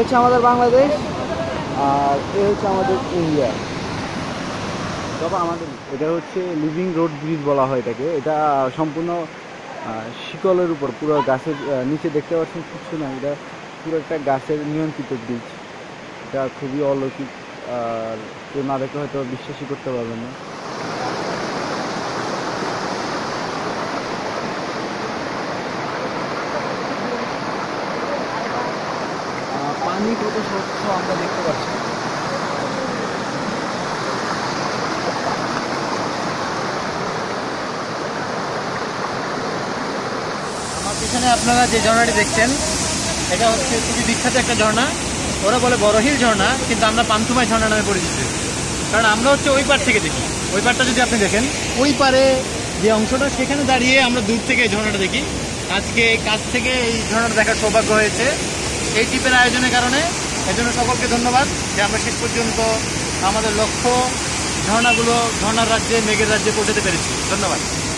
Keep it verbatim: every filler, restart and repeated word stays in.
হচ্ছে আমাদের বাংলাদেশ, আর এ হচ্ছে আমাদের ইন্ডিয়া। তবে আমাদের এটা হচ্ছে লিভিং রোড ব্রিজ বলা হয় এটাকে। এটা সম্পূর্ণ শিকলের উপর, পুরো গাছের নিচে দেখতে পাচ্ছেন কিছু না, এটা পুরো একটা গাছের নিয়ন্ত্রিত ব্রিজ। এটা খুবই অলৌকিক, আর কেউ না দেখলে হয়তো বিশ্বাসই করতে পারবেন না। পানি কত স্বচ্ছ আমরা দেখতে পাচ্ছি। আমার পিছনে আপনারা যে ঝর্ণাটি দেখছেন এটা হচ্ছে খুবই বিখ্যাত একটা ঝর্ণা। ওরা বলে বড়হিল ঝর্ণা, কিন্তু আমরা পান্থুমাই ঝর্ণা নামে পরিচিত, কারণ আমরা হচ্ছে ওই পার থেকে দেখি। ওই পারটা যদি আপনি দেখেন, ওই পারে যে অংশটা, সেখানে দাঁড়িয়ে আমরা দূর থেকে এই ঝর্ণাটা দেখি। আজকে কাছ থেকে এই ঝর্ণাটা দেখার সৌভাগ্য হয়েছে এই ট্রিপের আয়োজনের কারণে। এজন্য সকলকে ধন্যবাদ যে আমরা শেষ পর্যন্ত আমাদের লক্ষ্য ঝর্ণাগুলো, ঝর্ণার রাজ্যে, মেঘের রাজ্যে পৌঁছাতে পেরেছি। ধন্যবাদ।